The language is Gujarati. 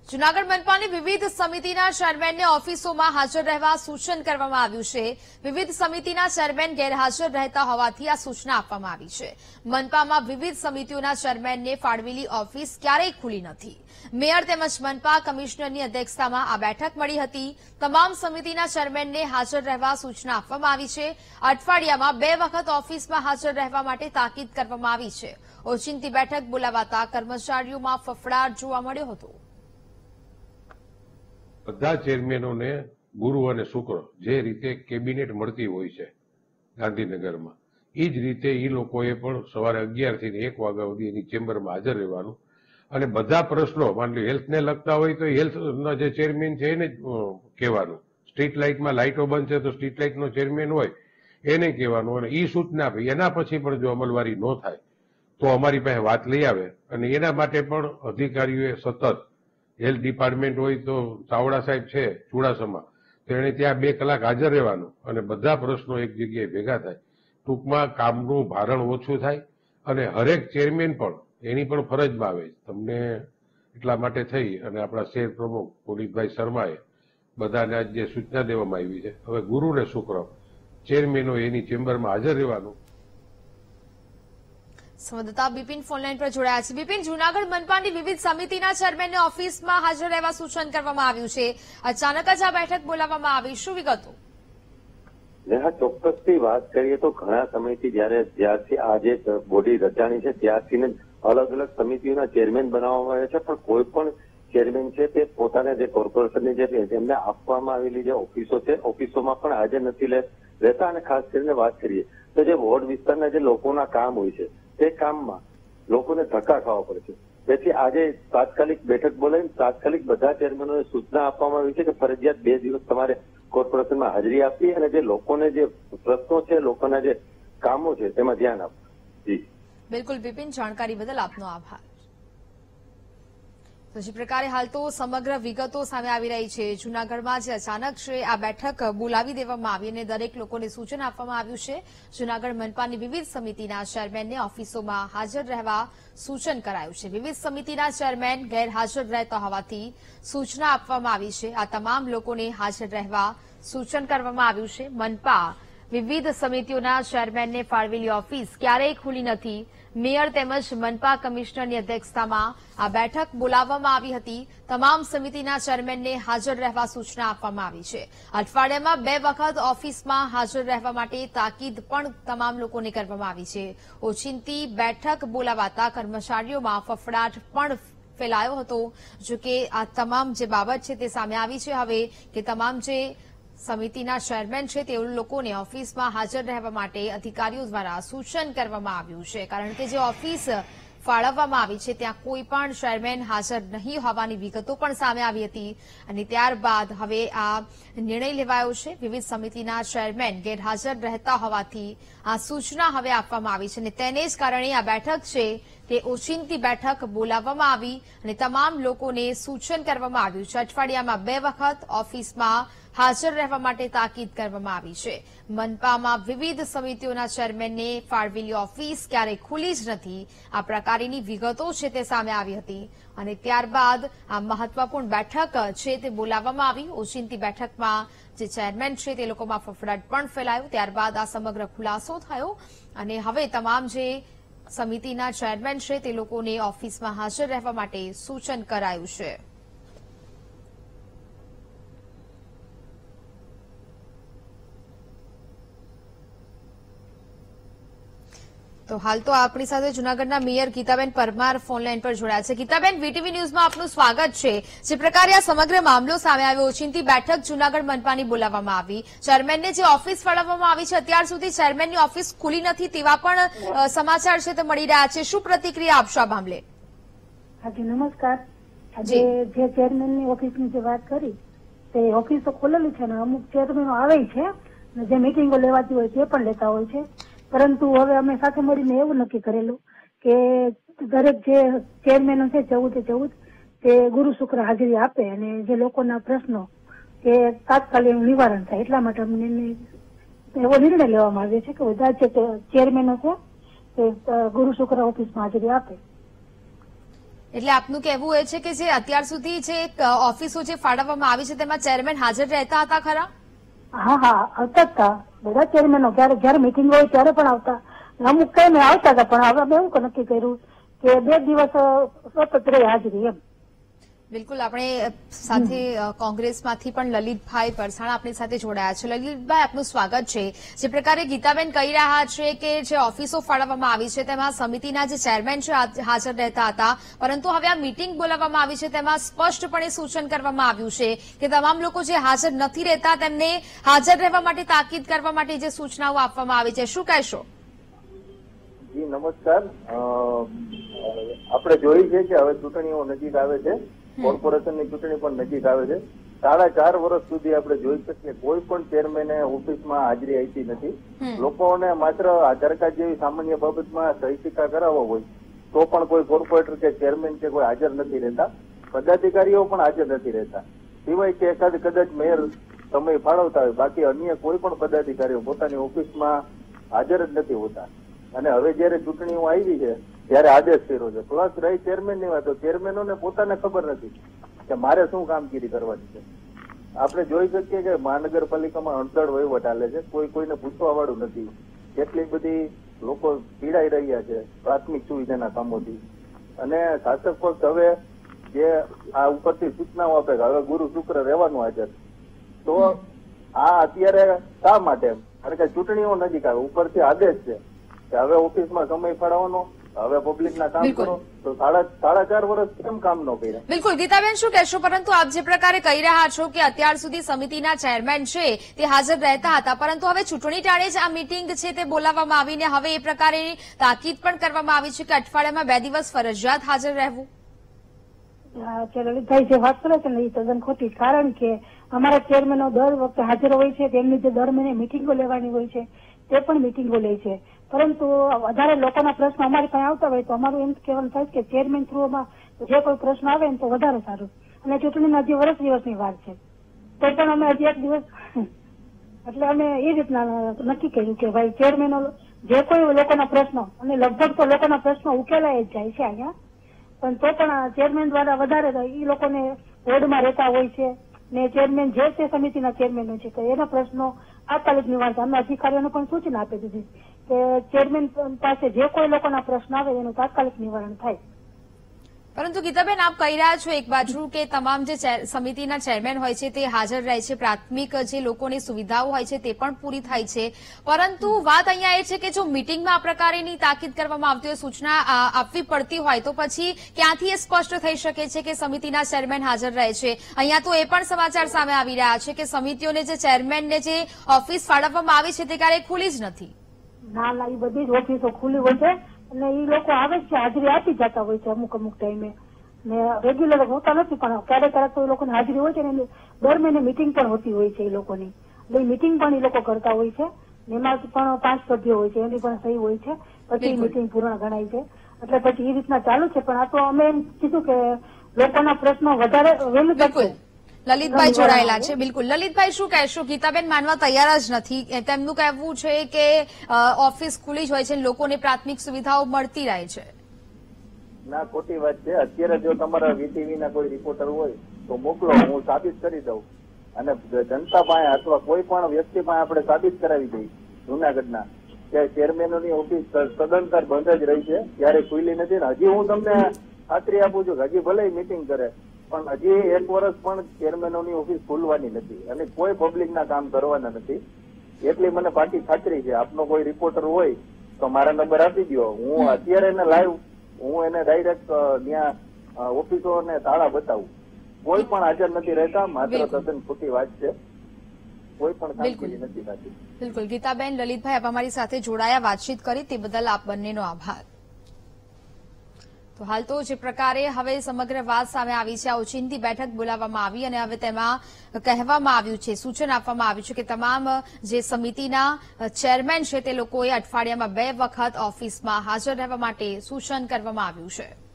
જૂનાગઢ મનપાની વિવિધ સમિતિના ચેરમેનને ઓફિસોમાં હાજર રહેવા સૂચન કરવામાં આવ્યું છે। વિવિધ સમિતિના ચેરમેન ગેરહાજર રહેતા હોવાથી આ સૂચના આપવામાં આવી છે। મનપામાં વિવિધ સમિતિઓના ચેરમેનને ફાળવેલી ઓફિસ ક્યારેય ખુલી નથી। મેયર તેમજ મનપા કમિશનરની અધ્યક્ષતામાં આ બેઠક મળી હતી। તમામ સમિતિના ચેરમેનને હાજર રહેવા સૂચના આપવામાં આવી છે। અઠવાડિયામાં 2 વખત ઓફિસમાં હાજર રહેવા માટે તાકીદ કરવામાં આવી છે। ઓચિંતી બેઠક બોલાવાતા કર્મચારીઓમાં ફફડાટ જોવા મળ્યો હતો। બધા ચેરમેનોને ગુરુ અને શુક્ર જે રીતે કેબિનેટ મળતી હોય છે ગાંધીનગરમાં, એ જ રીતે એ લોકોએ પણ સવારે 11 થી 1 વાગ્યા સુધી એની ચેમ્બરમાં હાજર રહેવાનું અને બધા પ્રશ્નો માની લો હેલ્થને લગતા હોય તો હેલ્થના જે ચેરમેન છે એને કહેવાનું, સ્ટ્રીટ લાઇટમાં લાઇટો બંધ છે તો સ્ટ્રીટ લાઇટનો ચેરમેન હોય એને કહેવાનું અને એ સૂચના આપી। એના પછી પણ જો અમલવારી ન થાય તો અમારી પાસે વાત લઈ આવે અને એના માટે પણ અધિકારીઓએ સતત હેલ્થ ડિપાર્ટમેન્ટ હોય તો ચાવડા સાહેબ છે ચુડાસમા, તો એને ત્યાં 2 કલાક હાજર રહેવાનું અને બધા પ્રશ્નો એક જગ્યાએ ભેગા થાય। ટૂંકમાં કામનું ભારણ ઓછું થાય અને હરેક ચેરમેન પણ એની પણ ફરજમાં આવે। તમને એટલા માટે થઈ અને આપણા શહેર પ્રમુખ પુનિતભાઈ શર્માએ બધાને આજ જે સૂચના દેવામાં આવી છે, હવે ગુરુ ને શુક્ર ચેરમેનો એની ચેમ્બરમાં હાજર રહેવાનું। સંવાદદાતા બિપિન ફોનલાઈન પર જોડાયા છે। બિપિન, જૂનાગઢ મનપાની વિવિધ સમિતિના ચેરમેનને ઓફિસમાં હાજર રહેવા સૂચન કરવામાં આવ્યું છે। અચાનક જ આ બેઠક બોલાવવામાં આવી, શું વિગતો? ચોક્કસથી વાત કરીએ તો ઘણા સમયથી જ્યારથી આજે બોડી રચાણી છે ત્યારથી અલગ અલગ સમિતિઓના ચેરમેન બનાવવામાં આવ્યા છે, પણ કોઈ પણ ચેરમેન છે તે પોતાના જે કોર્પોરેશનની જે તેમને આપવામાં આવેલી જે ઓફિસો છે ઓફિસોમાં પણ હાજર નથી રહેતા। અને ખાસ કરીને વાત કરીએ તો જે વોર્ડ વિસ્તારના જે લોકોના કામ હોય છે તે કામમાં લોકોને ધક્કા ખાવા પડે છે। તેથી આજે તાત્કાલિક બેઠક બોલાવીને તાત્કાલિક બધા ચેરમેનોને સૂચના આપવામાં આવી છે કે ફરજિયાત 2 દિવસ તમારે કોર્પોરેશનમાં હાજરી આપી અને જે લોકોને જે પ્રશ્નો છે, લોકોના જે કામો છે તેમાં ધ્યાન આપવું। જી બિલકુલ બિપિન, જાણકારી બદલ આપનો આભાર। તો જે પ્રકારે હાલ તો સમગ્ર વિગતો સામે આવી રહી છે। જૂનાગઢમાં જે અચાનક છે આ બેઠક બોલાવી દેવામાં આવી અને દરેક લોકોને સૂચન આપવામાં આવ્યું છે। જૂનાગઢ મનપાની વિવિધ સમિતિના ચેરમેનને ઓફિસોમાં હાજર રહેવા સૂચન કરાયું છે। વિવિધ સમિતિના ચેરમેન ગેરહાજર રહેતા હોવાથી સૂચના આપવામાં આવી છે। આ તમામ લોકોને હાજર રહેવા સૂચન કરવામાં આવ્યું છે। મનપા વિવિધ સમિતિઓના ચેરમેનને ફાળવેલી ઓફિસ ક્યારેય ખુલી નથી। મેયર તેમજ મનપા કમિશનરની અધ્યક્ષતામાં આ બેઠક બોલાવવામાં આવી હતી। તમામ સમિતિના ચેરમેનને હાજર રહેવા સૂચના આપવામાં આવી છે। અઠવાડિયામાં 2 વખત ઓફિસમાં હાજર રહેવા માટે તાકીદ પણ તમામ લોકોને કરવામાં આવી છે। ઓચિંતી બેઠક બોલાવાતા કર્મચારીઓમાં ફફડાટ પણ ફેલાયો હતો। જોકે આ તમામ જે બાબત છે તે સામે આવી છે હવે કે તમામ જે સમિતિના ચેરમેન છે તે લોકોને ઓફિસમાં હાજર રહેવા માટે અધિકારીઓ દ્વારા સૂચન કરવામાં આવ્યું છે। કારણ કે જે ઓફિસ ફાળવવામાં આવી છે ત્યાં કોઈ પણ ચેરમેન હાજર નહીં હોવાની વિગતો પણ સામે આવી હતી અને ત્યારબાદ હવે આ નિર્ણય લેવાયો છે। વિવિધ સમિતિના ચેરમેન ગેરહાજર રહેતા હોવાથી આ સૂચના હવે આપવામાં આવી છે અને તેને જ કારણે આ બેઠક છે તે ઓચિંતી બેઠક બોલાવવામાં આવી અને તમામ લોકોને સૂચન કરવામાં આવ્યું છે। અઠવાડિયામાં 2 વખત ઓફિસમાં હાજર રહેવા માટે તાકીદ કરવામાં આવી છે। મનપામાં વિવિધ સમિતિઓના ચેરમેનને ફાળવેલી ઓફિસ ક્યારેય ખુલી જ નથી। આ પ્રકારની વિગતો છે તે સામે આવી હતી અને ત્યારબાદ આ મહત્વપૂર્ણ બેઠક છે તે બોલાવવામાં આવી। ઓચિંતી બેઠકમાં જે ચેરમેન છે તે લોકોમાં ફફડાટ પણ ફેલાયો। ત્યારબાદ આ સમગ્ર ખુલાસો થયો અને હવે તમામ જે સમિતિના ચેરમેન છે તે લોકોને ઓફિસમાં હાજર રહેવા માટે સૂચન કરાયું છે। તો હાલ તો આપણી સાથે જૂનાગઢના મેયર ગીતાબેન પરમાર ફોનલાઈન પર જોડાયા છે। ગીતાબેન, વીટીવી ન્યૂઝમાં આપનું સ્વાગત છે। જે પ્રકારે આ સમગ્ર મામલો સામે આવ્યો, ઓચિંતી બેઠક જૂનાગઢ મનપાની બોલાવવામાં આવી, ચેરમેનને જે ઓફિસ ફાળવવામાં આવી છે અત્યાર સુધી ચેરમેનની ઓફિસ ખુલી નથી તેવા પણ સમાચાર છે તે મળી રહ્યા છે। શું પ્રતિક્રિયા આપશો આ મામલે? હાજી નમસ્કાર। આજે જે ચેરમેનની ઓફિસની જે વાત કરી તે ઓફિસો ખોલેલી છે ને અમુક ચેરમેનો આવે છે અને જે મીટિંગો લેવાતી હોય તે પણ લેતા હોય છે, પરંતુ હવે અમે સાથે મળીને એવું નક્કી કરેલું કે દરેક જે ચેરમેનો છે 14 તે ગુરુ શુક્ર હાજરી આપે અને જે લોકોના પ્રશ્નો કે તાત્કાલિક નિવારણ થાય, એટલા માટે અમને એવો નિર્ણય લેવામાં આવ્યો છે કે બધા જે ચેરમેનો છે તે ગુરુ શુક્ર ઓફિસમાં હાજરી આપે। એટલે આપનું કહેવું એ છે કે જે અત્યાર સુધી જે ઓફિસો જે ફાળવવામાં આવી છે તેમાં ચેરમેન હાજર રહેતા હતા ખરા? હા આવતા હતા બધા ચેરમેનો, જયારે મીટિંગ હોય ત્યારે પણ આવતા, અમુક કઈ આવતા હતા, પણ હવે અમે એવું નક્કી કર્યું કે 2 દિવસ સતત રહે હાજરી એમ. બિલકુલ, આપણે સાથે કોંગ્રેસમાંથી પણ લલિતભાઈ પરસાણા આપણી સાથે જોડાયા છે. લલિતભાઈ, આપનું સ્વાગત છે. જે પ્રકારે ગીતાબેન કહી રહ્યા છે કે જે ઓફિસો ફાળવવામાં આવી છે તેમાં સમિતિના જે ચેરમેન છે હાજર રહેતા હતા, પરંતુ હવે આ મીટિંગ બોલાવવામાં આવી છે તેમાં સ્પષ્ટપણે સૂચન કરવામાં આવ્યું છે કે તમામ લોકો જે હાજર નથી રહેતા તેમને હાજર રહેવા માટે તાકીદ કરવા માટે જે સૂચનાઓ આપવામાં આવી છે, શું કહેશો? જી નમસ્કાર. આપણે જોઈ છે કે હવે ચૂંટણીઓ નજીક આવે છે, કોર્પોરેશનની ચૂંટણી પણ નજીક આવે છે. 4.5 વર્ષ સુધી આપણે જોઈ શકીએ કોઈ પણ ચેરમેને ઓફિસમાં હાજરી આપી નથી. લોકોને માત્ર આધાર કાર્ડ જેવી સામાન્ય બાબતમાં સહી સિક્કા કરાવવા હોય તો પણ કોઈ કોર્પોરેટર કે ચેરમેન કે કોઈ હાજર નથી રહેતા. પદાધિકારીઓ પણ હાજર નથી રહેતા, સિવાય કે એકાદ કદાચ મેયર સમય ફાળવતા હોય, બાકી અન્ય કોઈ પણ પદાધિકારીઓ પોતાની ઓફિસમાં હાજર જ નથી હોતા. અને હવે જયારે ચૂંટણીઓ આવી છે ત્યારે આદેશ કર્યો છે. પ્લસ રહી ચેરમેનની વાત, તો ચેરમેનોને પોતાને ખબર નથી કે મારે શું કામગીરી કરવાની છે. આપણે જોઈ શકીએ કે મહાનગરપાલિકામાં અણધડ વહીવટ ચાલે છે, કોઈને પૂછવા વાળું નથી. કેટલી બધી લોકો પીડાઈ રહ્યા છે પ્રાથમિક સુવિધાના કામોથી. અને શાસક પક્ષ હવે જે આ ઉપરથી સૂચનાઓ આપે કે હવે ગુરુ શુક્ર રહેવાનું હાજર, તો આ અત્યારે શા માટે? કારણ કે ચૂંટણીઓ નજીક આવે, ઉપરથી આદેશ છે કે હવે ઓફિસમાં સમય ફાળવવાનો, હવે પબ્લિકના કામ કરો, તો 4.5 વર્ષ કેમ કામ ન કર્યા? બિલકુલ ગીતાબેન, શું કહેશો? પરંતુ આપ જે પ્રકારે કહી રહ્યા છો કે અત્યાર સુધી સમિતિના ચેરમેન છે તે હાજર રહેતા હતા, પરંતુ હવે ચૂંટણી ટાળે જ આ મીટિંગ છે તે બોલાવવામાં આવીને હવે એ પ્રકારે તાકીદ પણ કરવામાં આવી છે કે અઠવાડિયામાં 2 દિવસ ફરજિયાત હાજર રહેવું. લલિતભાઈ જે વાત કરે છે ને એ તદ્દન ખોટી, કારણ કે અમારા ચેરમેનો દર વખતે હાજર હોય છે, તેમની જે દર મહિને મિટિંગો લેવાની હોય છે તે પણ મિટિંગો લે છે. પરંતુ વધારે લોકોના પ્રશ્ન અમારી પાસે આવતા હોય તો અમારું એમ કહેવાનું થાય કે ચેરમેન થ્રુમાં જે કોઈ પ્રશ્ન આવે ને તો વધારે સારું. અને ચૂંટણીના હજી વર્ષ દિવસની વાર છે તો પણ અમે હજી 1 દિવસ, એટલે અમે એ રીતના નક્કી કર્યું કે ભાઈ ચેરમેનો જે કોઈ લોકોના પ્રશ્નો, અને લગભગ તો લોકોના પ્રશ્નો ઉકેલાઈ જ જાય છે અહીંયા, પણ તો પણ ચેરમેન દ્વારા વધારે એ લોકોને વોર્ડમાં રહેતા હોય છે ને ચેરમેન જે તે સમિતિના ચેરમેનો છે તો એના પ્રશ્નો તાત્કાલિક નિવારણ. અમે અધિકારીઓને પણ સૂચના આપી દીધી કે ચેરમેન પાસે જે કોઈ લોકોના પ્રશ્ન આવે એનું તાત્કાલિક નિવારણ થાય. પરંતુ ગીતાબેન, આપ કહી રહ્યા છો એક બાજુ કે તમામ જે સમિતિના ચેરમેન હોય છે તે હાજર રહે છે, પ્રાથમિક જે લોકોની સુવિધાઓ હોય છે તે પણ પૂરી થાય છે, પરંતુ વાત અહીંયા એ છે કે જો મિટિંગમાં આ પ્રકારની તાકીદ કરવામાં આવતી હોય, સૂચના આપવી પડતી હોય, તો પછી ક્યાંથી એ સ્પષ્ટ થઈ શકે છે કે સમિતિના ચેરમેન હાજર રહે છે? અહીંયા તો એ પણ સમાચાર સામે આવી રહ્યા છે કે સમિતિઓને જે ચેરમેનને જે ઓફિસ ફાળવવામાં આવી છે તે ક્યારેય ખુલી જ નથી. ના, એ બધી જ ઓફિસો ખુલ્લી હોય છે અને એ લોકો આવે છે, હાજરી આપી જતા હોય છે અમુક ટાઈમે, ને રેગ્યુલર હોતા નથી, પણ ક્યારેક તો એ લોકોની હાજરી હોય છે ને દર મહિને મિટિંગ પણ હોતી હોય છે એ લોકોની, એટલે મિટિંગ પણ એ લોકો કરતા હોય છે. એમાં પણ 5 સભ્યો હોય છે, એની પણ સહી હોય છે, પછી મિટિંગ પૂર્ણ ગણાય છે. એટલે પછી એ રીતના ચાલુ છે. પણ આ તો અમે એમ કીધું કે લોકોના પ્રશ્નો વધારે વહેલું તકે. લલિતભાઈ જોડાયેલા છે. બિલકુલ લલિતભાઈ, શું કહેશો? ગીતાબેન માનવા તૈયાર જ નથી. તેમનું કહેવું છે કે ઓફિસ ખુલ્લી જ હોય છે, લોકોને પ્રાથમિક સુવિધાઓ મળતી રહે છે. ના, ખોટી વાત છે. અત્યારે જો તમારા વીટીવી ના કોઈ રિપોર્ટર હોય તો મોકલો, હું સાબિત કરી દઉં. અને જનતા પાસે અથવા કોઈ પણ વ્યક્તિ પાસે આપણે સાબિત કરાવી દઈએ જૂનાગઢના કે ચેરમેનોની ઓફિસ સદંતર બંધ જ રહી છે, ત્યારે ખુલ્લી નથી. ને હજી હું તમને ખાતરી આપું છું કે હજી ભલે મિટિંગ કરે પણ હજી 1 વર્ષ પણ ચેરમેનોની ઓફિસ ખુલવાની નથી અને કોઈ પબ્લિકના કામ કરવાના નથી. એટલી મને પાકી ખાતરી છે. આપનો કોઈ રિપોર્ટર હોય તો મારા નંબર આપી દો, હું અત્યારે એને લાઈવ, હું એને ડાયરેક્ટ ત્યાં ઓફિસો ને તાળા બતાવું. કોઈ પણ હાજર નથી રહેતા, માત્ર તદ્દન ખોટી વાત છે. કોઈ પણ કામગીરી નથી થતી. બિલકુલ ગીતાબેન, લલિતભાઈ આપ અમારી સાથે જોડાયા, વાતચીત કરી તે બદલ આપ બંનેનો આભાર. તો હાલ તો જે પ્રકારે હવે સમગ્ર વાત સામે આવી છે, આ ઓચિંતી બેઠક બોલાવવામાં આવી અને હવે તેમાં કહેવામાં આવ્યું છે, સૂચન આપવામાં આવ્યું છે કે તમામ જે સમિતિના ચેરમેન છે તે લોકોએ અઠવાડિયામાં 2 વખત ઓફિસમાં હાજર રહેવા માટે સૂચન કરવામાં આવ્યું છે.